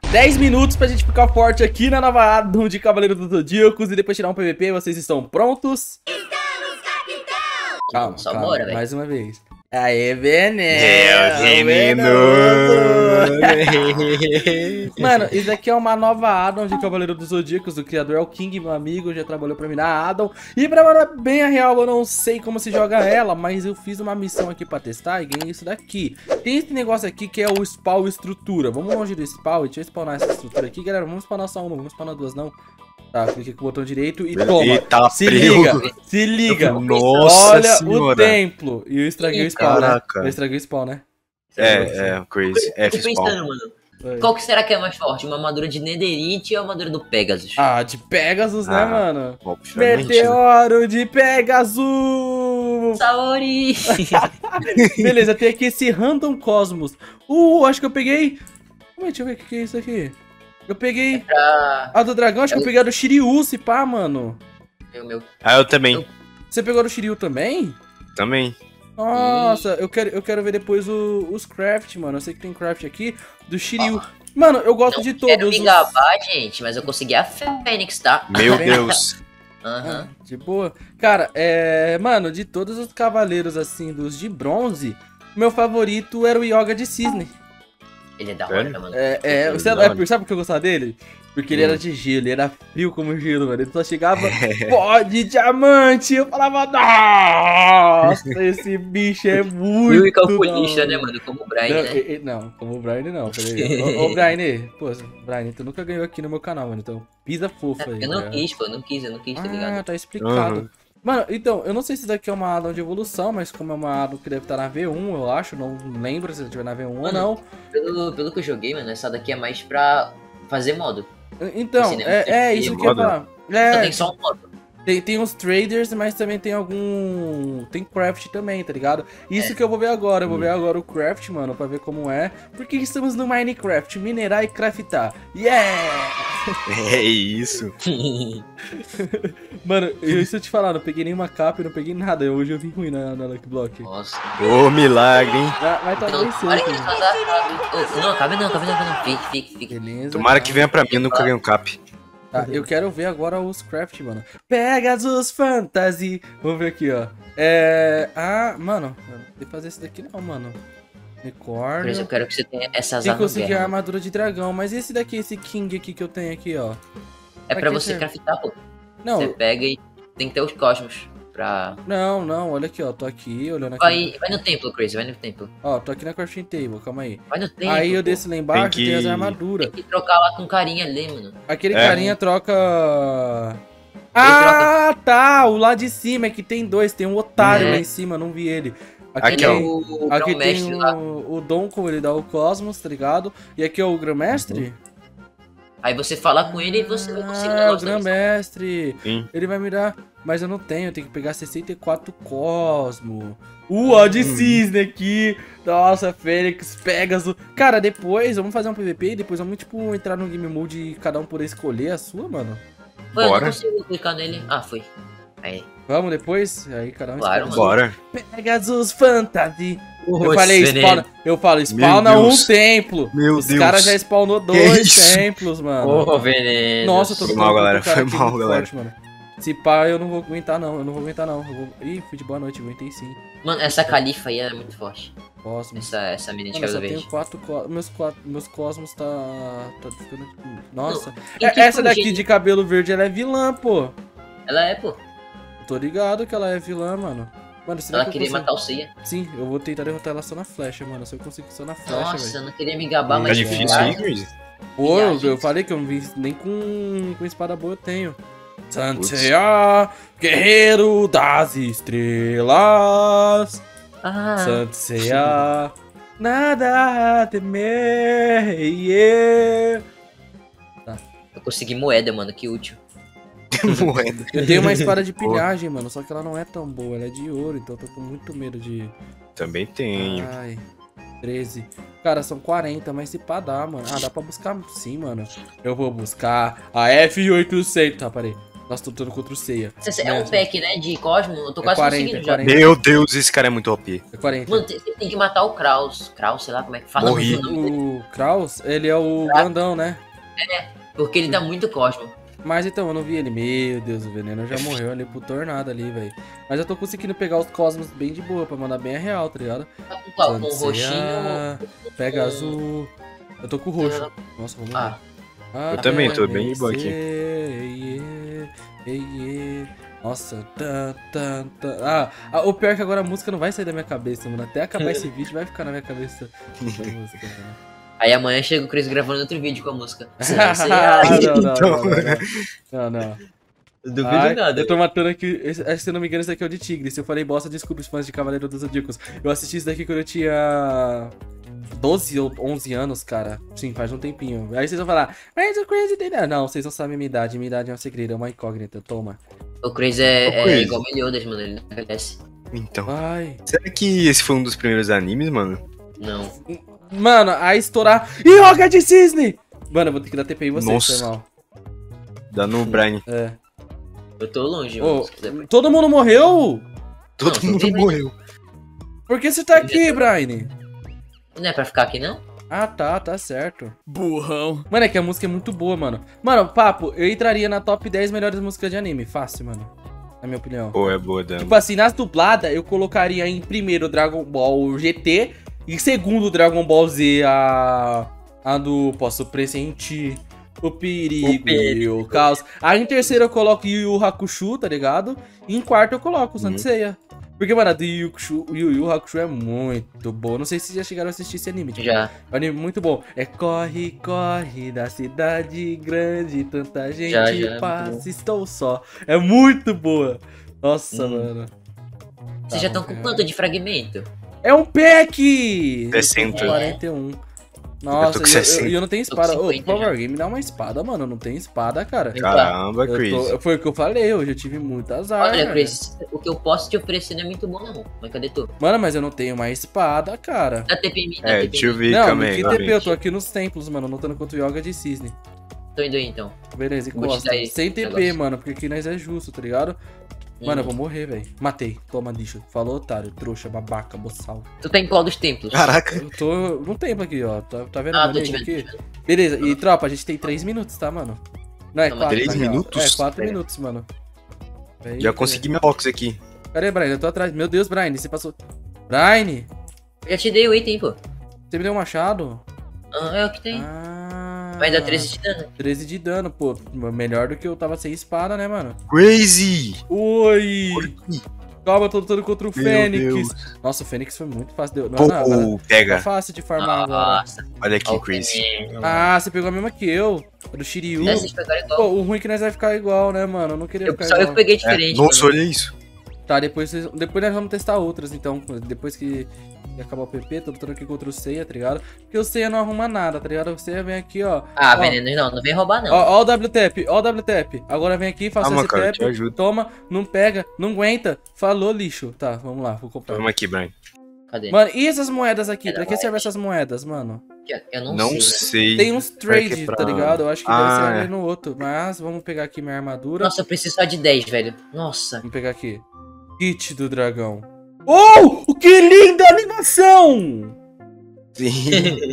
10 minutos pra gente ficar forte aqui na nova Addon de Cavaleiro dos Zodíacos e depois tirar um PVP. Vocês estão prontos? Estamos, capitão! Calma, Só calma, bora, velho. mais uma vez. Aê, veneno! Mano, isso aqui é uma nova Addon de Cavaleiro dos Zodíacos. O criador é o King, meu amigo, já trabalhou pra mim na Addon. E pra falar bem a real, eu não sei como se joga ela, mas eu fiz uma missão aqui pra testar e ganhei isso daqui. Tem esse negócio aqui que é o spawn estrutura. Vamos longe do spawn, deixa eu spawnar essa estrutura aqui, galera. Vamos spawnar só uma, vamos spawnar duas não. Tá, clique com o botão direito e toma. Eita, se liga, se liga. Nossa Olha senhora. o templo. E eu estraguei o spawn, Caraca. né? Eu estraguei o spawn, né? Crazy. Tô pensando, mano. Qual que será que é mais forte? Uma armadura de Netherite ou a armadura do Pegasus? Ah, de Pegasus, né, mano? Obviamente, né? Meteoro de Pegasus! Saori! Beleza, tem aqui esse Random Cosmos. Acho que eu peguei... Deixa eu ver o que é isso aqui. Eu peguei a do dragão, acho que eu peguei a do Shiryu, se pá, mano. Meu. Ah, eu também. Você pegou a do Shiryu também? Também. Nossa, eu quero ver depois os craft, mano. Eu sei que tem craft aqui do Shiryu. Mano, eu gosto de todos. Quero me gabar, gente, mas eu consegui a Fênix, tá? Meu Deus. Aham. De boa. Cara, mano, de todos os cavaleiros, assim, dos de bronze, meu favorito era o Yoga de Cisne. Ele é da Sério? hora, mano. Sabe por que eu gostava dele? Porque ele era de gelo, ele era frio como gelo, mano. Ele só chegava, pó de diamante. Eu falava, nossa, esse bicho é muito. Frio e calculista, né, mano? Como o Brian, né? Não, como o Brian não. Peraí. Ô, Brian, pô, Brian, tu nunca ganhou aqui no meu canal, mano. Então, pisa fofo aí. Eu não cara. quis, pô, eu não quis, tá ligado? Tá explicado. Uhum. Mano, então, eu não sei se isso daqui é uma Addon de evolução, mas como é uma Addon que deve estar na V1, eu acho, não lembro se estiver na V1 ou não. Pelo que eu joguei, mano, essa daqui é mais pra fazer modo. Então, Assim, né? isso que eu ia falar. Só tem só um modo. Tem uns traders, mas também tem tem craft também, tá ligado? Isso que eu vou ver agora, eu vou ver agora o craft, mano, pra ver como é. Porque estamos no Minecraft, minerar e craftar. Yeah! É isso. Mano, isso eu te falar, não peguei nenhuma capa, não peguei nada. Hoje eu vim ruim na Lucky Block. Nossa. Ô, milagre, hein? Mas tá Então, bem para que cedo. não, cabe não. Fique. Beleza. Tomara que venha pra mim, eu nunca ganhei um cap. Tá, eu quero ver agora os craft, mano. Pegasus Fantasy. Vamos ver aqui, ó. Mano, eu não sei fazer isso daqui não, mano. Por Unicórnio. isso eu quero que você tenha essas Tem que armas. conseguir a armadura de dragão. Mas esse daqui, esse King aqui que eu tenho aqui, ó. É pra Pra que você serve? craftar, pô. Não, Você pega e tem que ter os cosmos pra... não, olha aqui, ó. Tô aqui, olhando aqui. Vai no templo, Crazy, vai no templo. Ó, tô aqui na crafting table, calma aí. Vai no templo, Aí eu pô. desço lá embaixo, Tem tem as que- armaduras. Tem que trocar lá com carinha ali, mano. Aquele É. carinha troca... Ah, tá, o lá de cima é que tem dois, tem um otário É. lá em cima, eu não vi ele. Aqui, Ele é ó. o Aqui grão-mestre tem lá. o Dom, como ele dá o Cosmos, tá ligado? E aqui é o Grão-Mestre? Aí você fala com ele e você vai conseguir o Ah, o negócio também. Grão-Mestre. Sim. Ele vai me dar... Mas eu não tenho, eu tenho que pegar 64 Cosmo. Ó de cisne aqui. Nossa, Fênix, Pegasus. Cara, depois vamos fazer um PVP e depois vamos, tipo, entrar no Game Mode e cada um poder escolher a sua, mano. Pô, eu não Bora. consigo clicar nele. Ah, foi. Aí. Vamos depois? Aí cada um Claro, escolhe. Bora. Pegasus Fantasy. Eu falei, spawna Meu um Deus. templo. Meu Os Deus. caras já spawnou 2 isso? templos, mano. veneno. Nossa, eu tô Foi mal, ficando galera, com o cara foi aqui mal, muito galera. forte, mano. Se pá, eu não vou aguentar, não. Ih, fui de boa noite, aguentei sim. Mano, essa califa aí é muito forte. Cosmos. Essa menina de Mano, eu só cabelo tenho verde. 4 meus cosmos tá ficando... Nossa. Em que Essa daqui jeito- de cabelo verde, ela é vilã, pô. Ela é, pô. Tô ligado que ela é vilã, mano. Mano, será Ela que eu queria consigo... matar o Ceia. Sim, eu vou tentar derrotar ela só na flecha, mano. Se eu conseguir só na flecha, Nossa, velho. eu não queria me gabar, Tá mas... difícil aí, Crazy? Pô, eu Viagem. falei que eu não vi nem com espada boa eu tenho. Santeia, guerreiro das estrelas. Ah, Santeia, nada a temer. Yeah. eu consegui moeda, mano, que útil. Moeda. Eu tenho uma espada de pilhagem, mano, só que ela não é tão boa, ela é de ouro, então eu tô com muito medo de... Também tenho. Ai, 13. Cara, são 40, mas se pá dá, mano. Ah, dá pra buscar sim, mano. Eu vou buscar a F800. Tá, parei. Nossa, tô lutando contra o Seiya. É um pack, né, de Cosmo, eu tô É quase 40, conseguindo já. 40. Meu Deus, esse cara é muito OP. É 40. Mano, você tem que matar o Kraus. Kraus, sei lá como é que fala Morri. o nome dele. O Kraus, ele é o grandão, né? Porque ele dá muito Cosmo. Mas então, eu não vi ele. Meu Deus, o veneno já morreu ali pro tornado ali, velho. Mas eu tô conseguindo pegar os cosmos bem de boa, pra mandar bem a real, tá ligado? Tá com qual? Com o Sanseia, roxinho. Pega azul. Eu tô com o roxo. Nossa, vamos lá. Ah, Eu também tô bem de boa aqui. Nossa, o pior é que agora a música não vai sair da minha cabeça, mano. Até acabar esse vídeo vai ficar na minha cabeça. Essa música, mano. aí amanhã chega o Chris gravando outro vídeo com a música. Não. Duvido Ai, nada. eu tô matando aqui. Se eu não me engano, esse daqui é o de Tigre. Se eu falei bosta, desculpa os fãs de Cavaleiro dos Zodíacos. Eu assisti isso daqui quando eu tinha 12 ou 11 anos, cara. Sim, faz um tempinho. Aí vocês vão falar, mas o Crazy tem. Não, vocês não sabem minha idade. Minha idade é um segredo, é uma incógnita. Toma. O Chris é Chris. igual Meliodas, mano. Ele não envelhece. Então, Vai. será que esse foi um dos primeiros animes, mano? Não. Mano, a estourar. Yoga de cisne! Mano, eu vou ter que dar TP em você, Nossa. foi mal. Dá no Brian. É. Eu tô longe, Ô, mano. Se quiser. todo mundo morreu? Todo Não, mundo tem- morreu. Por que você tá aqui, Brian? Não é pra ficar aqui, não? Ah, tá certo. Burrão. Mano, é que a música é muito boa, mano. Mano, papo, eu entraria na top 10 melhores músicas de anime. Fácil, mano. Na minha opinião. Pô, é boa, Dan. Tipo assim, nas dubladas, eu colocaria em primeiro Dragon Ball GT. Em segundo, Dragon Ball Z, a do Posso Pressentir o perigo e o caos. Aí em terceiro eu coloco Yu Yu Hakusho, tá ligado? E em quarto eu coloco o Sanseiya. Porque, mano, a do Yu Yu Hakusho é muito boa. Não sei se vocês já chegaram a assistir esse anime. Tipo, Já. é um anime muito bom. É corre, corre da cidade grande, tanta gente Já, é muito passa, estou só. É muito boa. Nossa, mano. Vocês já estão com quanto de fragmento? É um pack! 60. 41. Nossa, Eu tô com e 60. eu não tenho Tô com espada. Ô, 50 por favor, já. alguém me dá uma espada, mano. Não tem espada, cara. Caramba, Chris. Foi o que eu falei, hoje eu tive muito azar. Olha, velho. Chris, o que eu posso te oferecer não é muito bom, não. Mas cadê tu? Mano, mas eu não tenho uma espada, cara. Dá TP em mim, dá É, TP deixa eu em mim. ver, Não, calma no aí. que calma TP, aí. eu tô aqui nos templos, mano, lutando contra o Yoga de Cisne. Tô indo aí, então. Beleza, Vou te encosta. dar aí Sem esse TP, negócio. mano, porque aqui nós é justo, tá ligado? Mano, eu vou morrer, velho. Matei. Toma, lixo. Falou, otário, trouxa, babaca, boçal. Tu tá em qual dos templos? Caraca. Eu tô no templo aqui, ó. Tá vendo Ah, meu tô te amigo vendo, aqui? tô te vendo. Beleza, e tropa, a gente tem 3 minutos, tá, mano? Não, é Não, 4. 3 minutos? É, 4 É. minutos, mano. Aí, Já consegui minha box aqui. Cadê, Brian? Eu tô atrás. Meu Deus, Brian, você passou. Brian, Eu já te dei o item, pô. você me deu um machado? Ah, é o que tem. Ah. Vai dar 13 de dano. 13 de dano, pô. Melhor do que eu tava sem espada, né, mano? Crazy! Oi! Calma, eu tô lutando contra o Meu Fênix. Deus. Nossa, o Fênix foi muito fácil. Não, Pô, agora tá pega. fácil de farmar agora. Nossa. Olha aqui, Olha o Chris. veneno. Ah, você pegou a mesma que eu. A do Shiryu. É, vocês pegaram igual. Pô, o ruim é que nós vai ficar igual, né, mano? Eu não queria ficar Só eu igual. que peguei É, diferente. nossa, mano. olha isso. Tá, depois nós vamos testar outras, então. Depois que acabar o PP, tô lutando aqui contra o Seiya, tá ligado? Porque o Seiya não arruma nada, tá ligado? O Seiya vem aqui, ó. Ah, Ó, veneno não vem roubar, não. Ó o WTAP, ó o WTAP. Agora vem aqui, faça Calma, esse cara, eu te tap. ajudo. Toma, não pega, não aguenta. Falou, lixo. Tá, vamos lá, vou comprar. Vamos aqui, Brian. Cadê? Mano, e essas moedas aqui? Era Pra que mais. servem essas moedas, mano? Eu não, Não sei. sei. Tem uns Vai trade, quebrar. tá ligado? Eu acho que deve Ah, ser é. ali no outro. Mas vamos pegar aqui minha armadura. Nossa, eu preciso só de 10, velho. Nossa. Vamos pegar aqui. Kit do dragão. Oh! Que linda animação! Sim.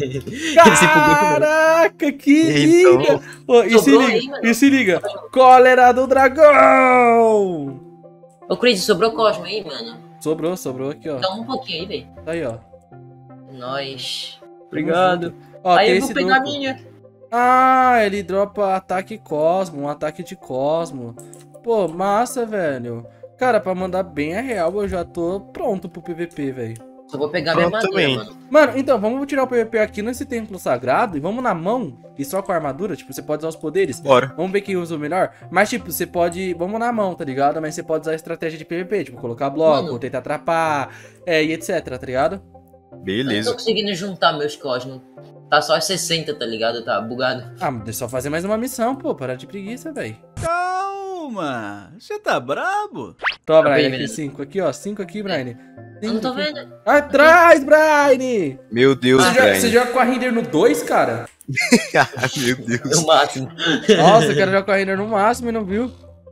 Caraca, que Então. linda! Ô, e se Sobrou aí, liga, mano. e se liga. Cólera do dragão! Ô, Chris, sobrou Cosmo aí, mano. Sobrou aqui, ó. Dá um pouquinho aí, velho. Tá aí, ó. Nós. Obrigado. Ó, Aí tem eu vou esse pegar a duplo. minha. Ah, ele dropa ataque Cosmo, um ataque de Cosmo. Pô, massa, velho. Cara, pra mandar bem a real, eu já tô pronto pro PVP, velho. Só vou pegar minha Eu armadura, também. mano. Mano, então, vamos tirar o PVP aqui nesse templo sagrado e vamos na mão e só com a armadura, tipo, você pode usar os poderes. Bora. Vamos ver quem usa o melhor. Mas, tipo, você pode... Vamos na mão, tá ligado? Mas você pode usar a estratégia de PVP, tipo, colocar bloco, Mano. tentar atrapar, e etc, tá ligado? Eu não Beleza. tô conseguindo juntar meus Cosmos. Tá só 60, tá ligado? Tá bugado. Ah, mas é só fazer mais uma missão, pô. Parar de preguiça, velho. Calma, você tá brabo? Toma, Tá Brian, bem, aqui, beleza. 5 aqui, ó. 5 aqui, Brian. Eu não tô Cinco aqui. vendo. Atrás, Brian! Meu Deus, Você Brian. joga com a Render no 2, cara? Meu Deus. É o máximo. Nossa, eu quero jogar com a Render no máximo e não viu.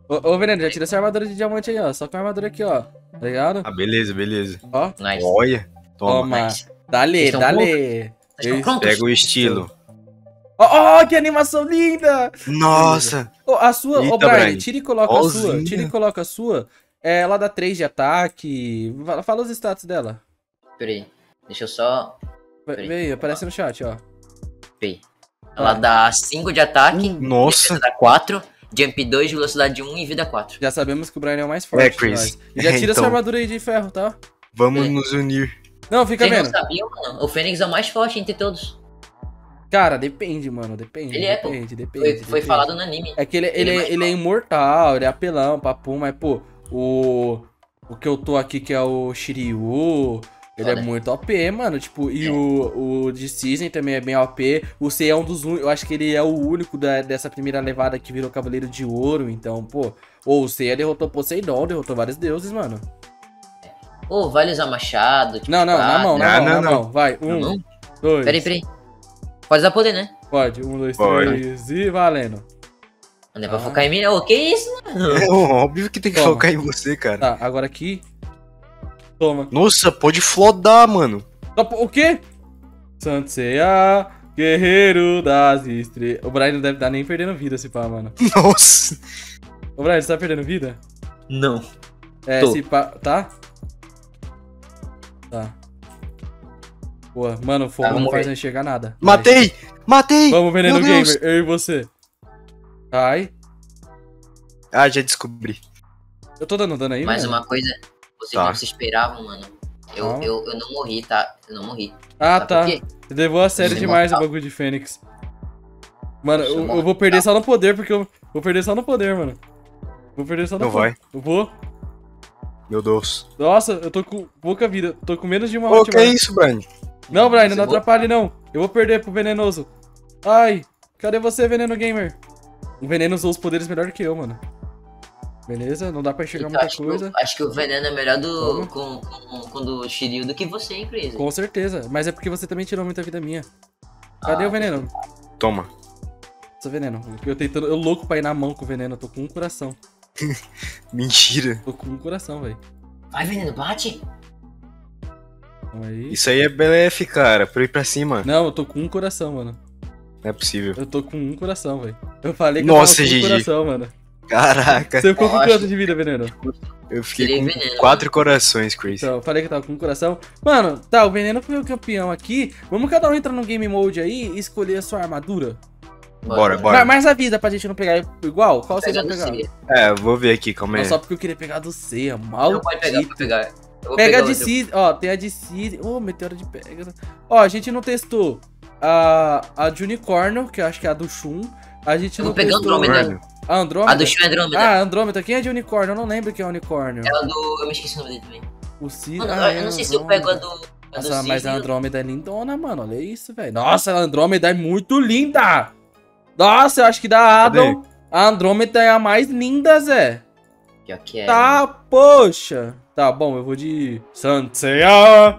Ô, Veneno, já tira essa armadura de diamante aí, ó. Só com a armadura aqui, ó. Tá ligado? Ah, beleza, beleza. Ó. Nice. Olha. Toma. Toma. Nice. Dale, Vocês estão dale. Vocês estão prontos? Pega o estilo. Ó, que animação linda! Nossa. Ô, a sua, ô, Eita, Brian, Brian. tira e coloca a sua. Olzinha. Tira e coloca a sua. É, ela dá 3 de ataque. Fala os status dela. Peraí. Deixa eu só... Vê aí, aparece no chat, ó. Peraí. Ela dá 5 de ataque. Nossa. Defesa dá 4. Jump 2, velocidade 1 e vida 4. Já sabemos que o Brian é o mais forte. É, de Chris. nós. E já tira Então. essa armadura aí de ferro, tá? Vamos nos unir. Não, fica Vocês não vendo. sabiam, mano? O Fênix é o mais forte entre todos. Cara, depende, mano. Depende. Ele é, pô. depende. Foi depende. falado no anime. É que ele Ele é mais é imortal, ele é apelão, papo, mas, pô, o que eu tô aqui, que é o Shiryu, ele é Foda. muito OP, mano, tipo, e o de Season também é bem OP, o Sei é um dos únicos, eu acho que ele é o único dessa primeira levada que virou Cavaleiro de Ouro, então, pô, ou o Sei derrotou Poseidon, derrotou vários deuses, mano. Pô, vale usar machado. Tipo, Não, na mão, na Não. mão, vai, Não? 2, Peraí. Pode usar poder, né? pode, 1, 2, Pode. 3 e valendo. Não é pra focar em mim, não. Que isso, mano? É óbvio que tem que Toma. focar em você, cara. Tá, agora aqui, toma. Nossa, pode flodar, mano. O quê? Sanseia, guerreiro das estrelas. O Brian não deve estar nem perdendo vida, se pá, mano. Nossa. Ô, Brian, você tá perdendo vida? Não. É, Tô. se pá. Tá? Tá. Pô, mano, o fogo Tá, não vamos faz ver. não enxergar nada. Matei! Matei! Vai. Vamos, Veneno Meu Deus. Gamer, eu e você. Ai. Ah, já descobri. Eu tô dando dano aí, Mais mano? uma coisa, vocês Tá. não se esperavam, mano. Calma. Eu não morri, tá? Eu não morri. Ah, Sabe tá. por quê? Você levou a sério Você demais o mortal. bagulho de Fênix. Mano, Você eu mortal. vou perder só no poder, porque eu vou perder só no poder, mano. Vou perder só no Não poder. vai. Eu vou. Meu Deus. Nossa, eu tô com pouca vida. Tô com menos de uma Ô, última. que é isso, Brian? Não, Brian, não Você atrapalhe não. Eu vou perder pro Venenoso. Ai, cadê você, Veneno Gamer? O Veneno usou os poderes melhor que eu, mano. Beleza, não dá pra enxergar Então, muita coisa. acho que o veneno é melhor Toma. com do Shiryu do que você, hein, Crazy? Com certeza, mas é porque você também tirou muita vida minha. Cadê Ah, o Veneno? Toma. Nossa, Veneno. Eu louco pra ir na mão com o Veneno. Eu tô com um coração. Mentira. Tô com um coração, velho. Vai, veneno, bate! Calma aí. Isso aí é BLF, cara. Pra eu ir pra cima. Não, eu tô com um coração, mano. Não é possível. Eu tô com um coração, velho. Eu falei que Nossa, eu tava com um GG. coração, mano. Caraca. Você ficou com Nossa. quanto de vida, Veneno? Eu fiquei Tirei com veneno. 4 corações, Chris. Então, eu falei que tava com o coração. Mano, tá, o Veneno foi o campeão aqui. Vamos cada um entrar no game mode aí e escolher a sua armadura. Bora, bora. Mas avisa pra gente não pegar igual. Qual você vai Pega do pegar? C. É, vou ver aqui, calma aí. Não, só porque eu queria pegar do C, Não maldito. pode pegar, pode pegar. Eu vou Pega pegar de outro. Season, ó, tem a de Season. Ô, meteoro de Pegasus. Ó, a gente não testou a de Unicórnio, que eu acho que é a do Shun. A gente Eu não vou pegar testou Andrômeda. Mano, a Andrômeda. A do Shun é Andrômeda. Ah, Andrômeda. Quem é de Unicórnio? Eu não lembro quem é Unicórnio. É a do... Eu me esqueci o nome dele também. O Season. Mano, Ah, eu é não sei se eu pego a Andrômeda. do... Nossa, do mas a Cisne. Andrômeda é lindona, mano. Olha isso, velho. Nossa, a Andrômeda é muito linda. Nossa, eu acho que da Cadê? Adam, a Andrômeda é a mais linda, Zé. Pior que é. Tá, poxa. Tá, bom, eu vou de Sanseia.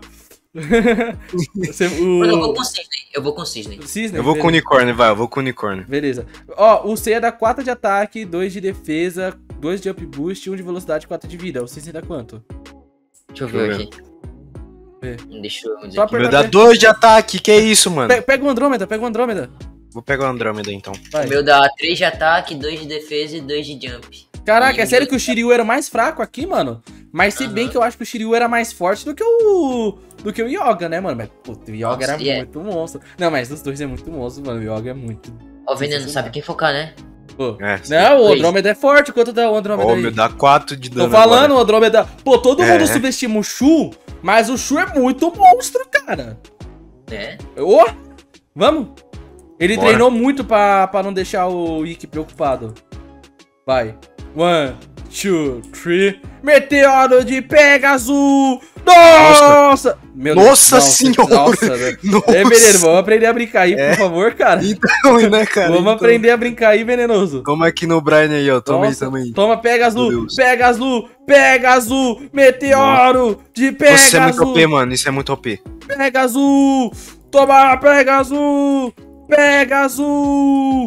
Mano, eu vou com o Cisne. Eu vou com o Cisne. Cisne, eu vou com beleza. unicórnio, vai, eu vou com unicórnio. Beleza. Ó, o Seiya dá 4 de ataque, 2 de defesa, 2 de up boost, 1 de velocidade e 4 de vida. O Cisne dá quanto? Deixa eu Deixa eu ver ver. aqui. Vê. Deixa eu dizer Só aqui. O meu apertar dá P. 2 de ataque, que é isso, mano? Pega o Andrômeda, pega o Andrômeda. Vou pegar o Andrômeda então. Vai. O meu dá 3 de ataque, 2 de defesa e 2 de jump. Caraca, é E sério o que o Shiryu era o mais fraco aqui, mano? Mas se bem Aham. que eu acho que o Shiryu era mais forte do que o Yoga, né, mano? Mas, puta, o Yoga Nossa, era ele é. muito monstro. Não, mas os dois é muito monstro, mano. O Yoga é muito... Ó, veneno, sabe quem focar, né? Pô. É, Não, o Três. Andrômeda é forte. Quanto dá o Andrômeda Ó, o aí? meu dá 4 de Tô dano falando, agora. o Andrômeda... Pô, todo É. mundo subestima o Shu, mas o Shu é muito monstro, cara. É. Ô, vamos? Ele Bora. treinou muito pra não deixar o Ikki preocupado. Vai. 1, 2, 3. Meteoro de Pegasus! Nossa! Meu Nossa senhora! Nossa, velho. Nossa. É, Veneno, vamos aprender a brincar aí, por favor, cara. Então, né, cara? Vamos Então, aprender a brincar aí, Venenoso. Toma aqui no Brian aí, ó. Toma aí, Nossa, toma aí. Toma Meu Pegasus, Deus. Pegasus, Pegasus, Meteoro de Nossa, isso é muito Pegasus, OP, mano. Isso é muito OP. Pegasus, toma Pegasus, Pegasus.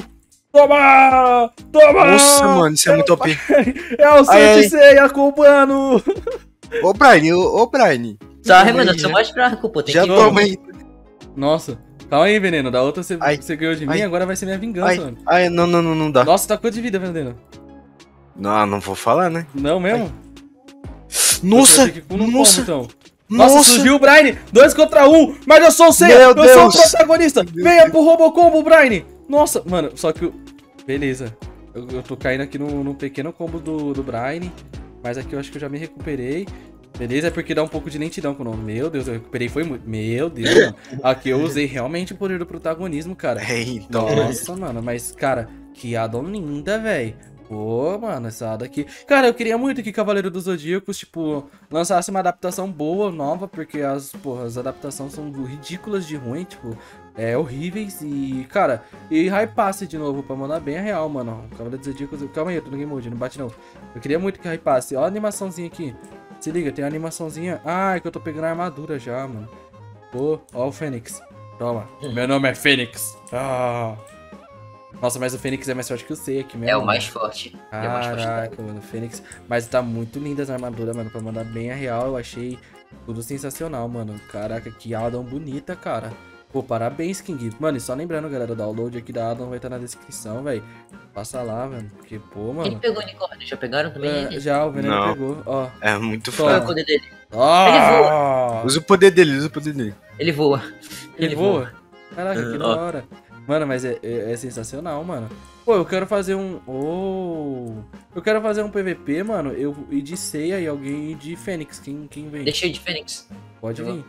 Toma! Toma! Nossa, mano, isso é muito OP. É o Ai, ai. Seiya cubano! Ô, Brian. Sorry, mano, eu sou mais fraco, pô. Tem Já que toma aí. Nossa, calma aí, Veneno. Da outra Ai. você ganhou de mim, Ai. agora vai ser minha vingança, Ai, mano. ai, não dá. Nossa, tá quanto de vida, Veneno? Não vou falar, né? Não mesmo? Nossa, Você vai ter que ir no nossa, combo, então. Nossa, nossa. surgiu o Brian! 2 contra 1! Mas eu sou o Seiya! Meu Eu sou o Deus. protagonista! Venha pro Robocombo, Brian! Nossa, mano, só que o... Beleza. Eu tô caindo aqui num pequeno combo do Brian. Mas aqui eu acho que eu já me recuperei. Beleza, é porque dá um pouco de lentidão com o nome. Meu Deus, eu recuperei, foi muito. Meu Deus, mano. Aqui eu usei realmente o poder do protagonismo, cara. É, então. Nossa, mano, mas, cara, que addon linda, velho. Pô, mano, essa addon aqui... Cara, eu queria muito que Cavaleiro dos Zodíacos, tipo, lançasse uma adaptação boa, nova, porque as adaptações são ridículas de ruim, tipo, horríveis e, cara, e hypasse de novo pra mandar bem a real, mano. Cavaleiro dos Zodíacos... Calma aí, eu tô no Game Mode, não bate não. Eu queria muito que hypasse. Ó a animaçãozinha aqui. Se liga, tem a animaçãozinha... Ah, é que eu tô pegando a armadura já, mano. Pô, ó o Fênix. Toma. Meu nome é Fênix. Ah... Nossa, mas o Fênix é mais forte que o Seiya aqui mesmo. É o mais forte. Ele é o mais forte. Caraca, mano, o Fênix. Mas tá muito linda as armaduras, mano. Pra mandar bem a real, eu achei tudo sensacional, mano. Caraca, que addon bonita, cara. Pô, parabéns, King. Mano, e só lembrando, galera, o download aqui da addon vai estar na descrição, velho. Passa lá, velho. Porque, pô, mano. Quem pegou o unicórnio? Já pegaram também? Já, o Veneno Não. pegou, ó. É muito Qual é o fraco. poder dele? Ó! Usa o poder dele, Ele voa. Ele voa? Caraca, que da Ó. hora. Mano, mas é sensacional, mano. Pô, eu quero fazer um... Eu quero fazer um PVP, mano. Eu ir de Seiya e alguém ir de Fênix. Quem vem? Deixa eu ir de Fênix. Pode vir.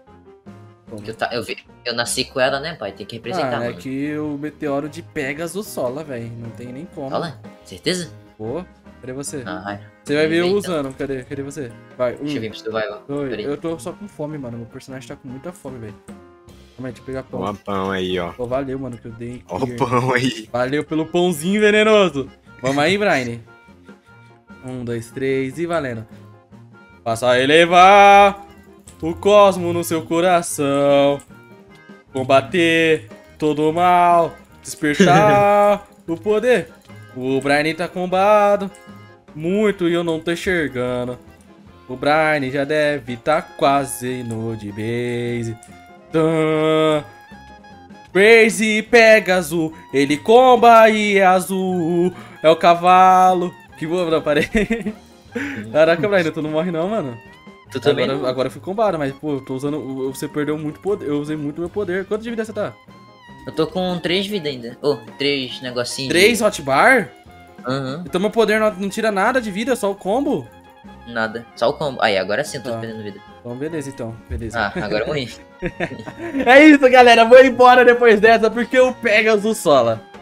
Eu nasci com ela, né, pai? Tem que representar, É mano. que o meteoro de Pegasus sola, velho. Não tem nem como. Olha, certeza? Pô, cadê você? Ah, Você vai ver eu então. usando. Cadê você? Vai, deixa eu vir pro survival. dois. Peraí. Eu tô só com fome, mano. Meu personagem tá com muita fome, velho. Calma aí, deixa eu pegar pão. Ó o pão aí, ó. Pô, valeu, mano, que eu dei. Ó o pão aí. Valeu pelo pãozinho venenoso. Vamos aí, Brian. 1, 2, 3 e valendo. Passa a elevar o cosmo no seu coração. Combater todo o mal. Despertar o poder. O Brian tá combado muito e eu não tô enxergando. O Brian já deve tá quase no de base. Crazy Pegasus, ele comba e é azul. É o cavalo que voa na parede. Caraca, Brian, tu não morre não, mano. Tu também? Agora eu fui combado, mas pô, eu tô usando. Você perdeu muito poder. Eu usei muito meu poder. Quanto de vida você tá? Eu tô com 3 vidas ainda. 3 negocinhos. 3 hotbar? Aham. Então meu poder não tira nada de vida, só o combo? Nada. Só o combo. Aí, agora sim eu tô Tá. perdendo vida. Então beleza, então. Beleza. Ah, agora eu morri. É isso, galera. Vou embora depois dessa porque o Pegasus sola.